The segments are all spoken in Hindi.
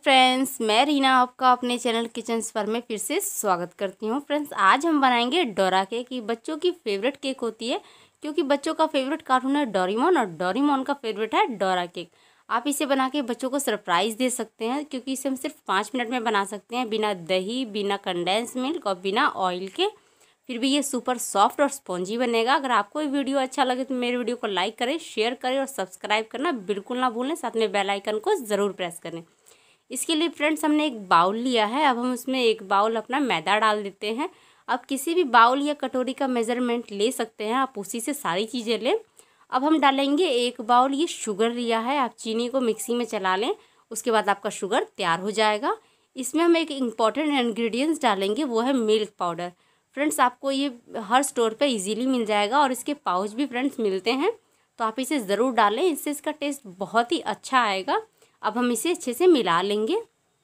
फ्रेंड्स, मैं रीना आपका अपने चैनल किचन स्पर में फिर से स्वागत करती हूँ। फ्रेंड्स, आज हम बनाएंगे डोरा केक। ये बच्चों की फेवरेट केक होती है क्योंकि बच्चों का फेवरेट कार्टून है डोरेमोन और डोरेमोन का फेवरेट है डोरा केक। आप इसे बना के बच्चों को सरप्राइज़ दे सकते हैं क्योंकि इसे हम सिर्फ 5 मिनट में बना सकते हैं, बिना दही, बिना कंडेंस मिल्क और बिना ऑयल के। फिर भी ये सुपर सॉफ्ट और स्पॉन्जी बनेगा। अगर आपको ये वीडियो अच्छा लगे तो मेरे वीडियो को लाइक करें, शेयर करें और सब्सक्राइब करना बिल्कुल ना भूलें। साथ में बेल आइकन को ज़रूर प्रेस करें। इसके लिए फ्रेंड्स हमने एक बाउल लिया है। अब हम उसमें एक बाउल अपना मैदा डाल देते हैं। अब किसी भी बाउल या कटोरी का मेज़रमेंट ले सकते हैं, आप उसी से सारी चीज़ें लें। अब हम डालेंगे एक बाउल ये शुगर लिया है। आप चीनी को मिक्सी में चला लें, उसके बाद आपका शुगर तैयार हो जाएगा। इसमें हम एक इम्पॉर्टेंट इंग्रेडिएंट्स डालेंगे, वो है मिल्क पाउडर। फ्रेंड्स, आपको ये हर स्टोर पे इजीली मिल जाएगा और इसके पाउच भी फ्रेंड्स मिलते हैं, तो आप इसे ज़रूर डालें, इससे इसका टेस्ट बहुत ही अच्छा आएगा। अब हम इसे अच्छे से मिला लेंगे।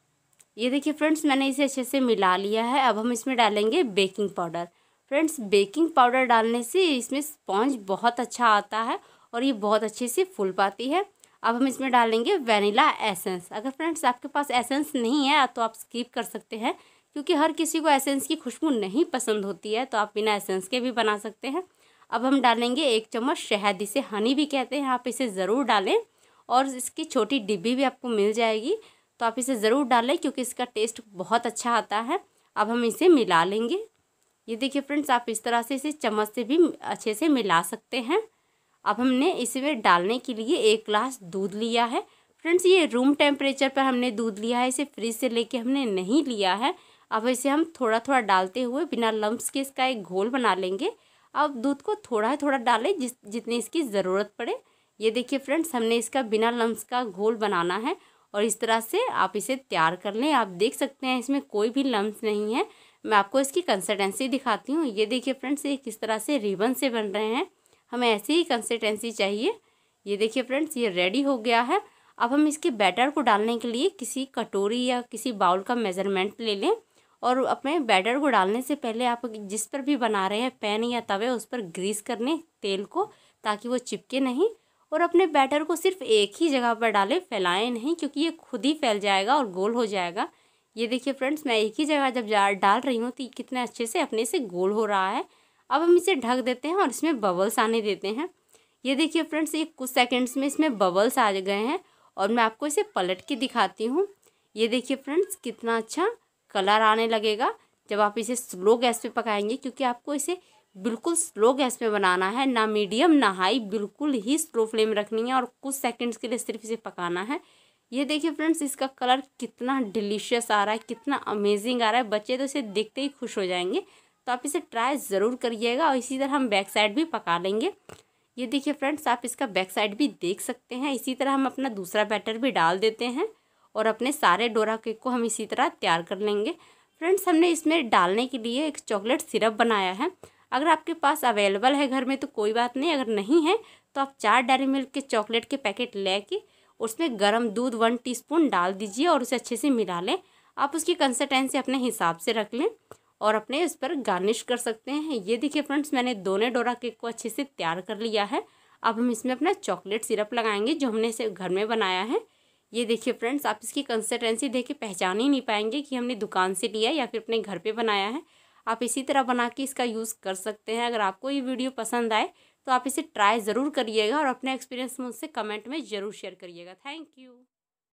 ये देखिए फ्रेंड्स, मैंने इसे अच्छे से मिला लिया है। अब हम इसमें डालेंगे baking powder. Friends, baking powder डालने से इसमें स्पॉन्ज बहुत अच्छा आता है और ये बहुत अच्छे से फूल पाती है। अब हम इसमें डालेंगे वनीला एसेंस। अगर फ्रेंड्स आपके पास एसेंस नहीं है तो आप स्किप कर सकते हैं क्योंकि हर किसी को एसेंस की खुशबू नहीं पसंद होती है, तो आप बिना एसेंस के भी बना सकते हैं। अब हम डालेंगे 1 चम्मच शहद, इसे हनी भी कहते हैं। आप इसे ज़रूर डालें और इसकी छोटी डिब्बी भी आपको मिल जाएगी, तो आप इसे ज़रूर डालें क्योंकि इसका टेस्ट बहुत अच्छा आता है। अब हम इसे मिला लेंगे। ये देखिए फ्रेंड्स, आप इस तरह से इसे चम्मच से भी अच्छे से मिला सकते हैं। अब हमने इसमें डालने के लिए 1 ग्लास दूध लिया है। फ्रेंड्स, ये रूम टेम्परेचर पर हमने दूध लिया है, इसे फ्रिज से लेके हमने नहीं लिया है। अब इसे हम थोड़ा थोड़ा डालते हुए बिना लम्प्स के इसका एक घोल बना लेंगे। अब दूध को थोड़ा थोड़ा डालें जितनी इसकी ज़रूरत पड़े। ये देखिए फ्रेंड्स, हमने इसका बिना लम्प्स का घोल बनाना है और इस तरह से आप इसे तैयार कर लें। आप देख सकते हैं इसमें कोई भी लम्प्स नहीं है। मैं आपको इसकी कंसिस्टेंसी दिखाती हूँ। ये देखिए फ्रेंड्स, ये किस तरह से रिबन से बन रहे हैं। हमें ऐसी ही कंसिस्टेंसी चाहिए। ये देखिए फ्रेंड्स, ये रेडी हो गया है। अब हम इसके बैटर को डालने के लिए किसी कटोरी या किसी बाउल का मेज़रमेंट ले लें और अपने बैटर को डालने से पहले आप जिस पर भी बना रहे हैं पैन या तवे, उस पर ग्रीस कर लें तेल को ताकि वो चिपके नहीं। और अपने बैटर को सिर्फ एक ही जगह पर डालें, फैलाएं नहीं क्योंकि ये खुद ही फैल जाएगा और गोल हो जाएगा। ये देखिए फ्रेंड्स, मैं एक ही जगह जब डाल रही हूँ तो कितने अच्छे से अपने से गोल हो रहा है। अब हम इसे ढक देते हैं और इसमें बबल्स आने देते हैं। ये देखिए फ्रेंड्स, ये कुछ सेकेंड्स में इसमें बबल्स आ गए हैं और मैं आपको इसे पलट के दिखाती हूँ। ये देखिए फ्रेंड्स, कितना अच्छा कलर आने लगेगा जब आप इसे स्लो गैस पे पकाएंगे, क्योंकि आपको इसे बिल्कुल स्लो गैस पे बनाना है, ना मीडियम ना हाई, बिल्कुल ही स्लो फ्लेम रखनी है और कुछ सेकंड्स के लिए सिर्फ इसे पकाना है। ये देखिए फ्रेंड्स, इसका कलर कितना डिलीशियस आ रहा है, कितना अमेजिंग आ रहा है। बच्चे तो इसे देखते ही खुश हो जाएंगे, तो आप इसे ट्राई ज़रूर करिएगा। और इसी तरह हम बैक साइड भी पका लेंगे। ये देखिए फ्रेंड्स, आप इसका बैक साइड भी देख सकते हैं। इसी तरह हम अपना दूसरा बैटर भी डाल देते हैं और अपने सारे डोरा केक को हम इसी तरह तैयार कर लेंगे। फ्रेंड्स, हमने इसमें डालने के लिए एक चॉकलेट सिरप बनाया है। अगर आपके पास अवेलेबल है घर में तो कोई बात नहीं, अगर नहीं है तो आप 4 डेयरी मिल्क के चॉकलेट के पैकेट लेके उसमें गर्म दूध 1 टीस्पून डाल दीजिए और उसे अच्छे से मिला लें। आप उसकी कंसिस्टेंसी अपने हिसाब से रख लें और अपने इस पर गार्निश कर सकते हैं। ये देखिए फ्रेंड्स, मैंने दोनों डोरा केक को अच्छे से तैयार कर लिया है। अब हम इसमें अपना चॉकलेट सिरप लगाएंगे जो हमने इसे घर में बनाया है। ये देखिए फ्रेंड्स, आप इसकी कंसिस्टेंसी देख के पहचान ही नहीं पाएंगे कि हमने दुकान से लिया या फिर अपने घर पे बनाया है। आप इसी तरह बना के इसका यूज़ कर सकते हैं। अगर आपको ये वीडियो पसंद आए तो आप इसे ट्राई ज़रूर करिएगा और अपने एक्सपीरियंस मुझसे कमेंट में ज़रूर शेयर करिएगा। Thank you.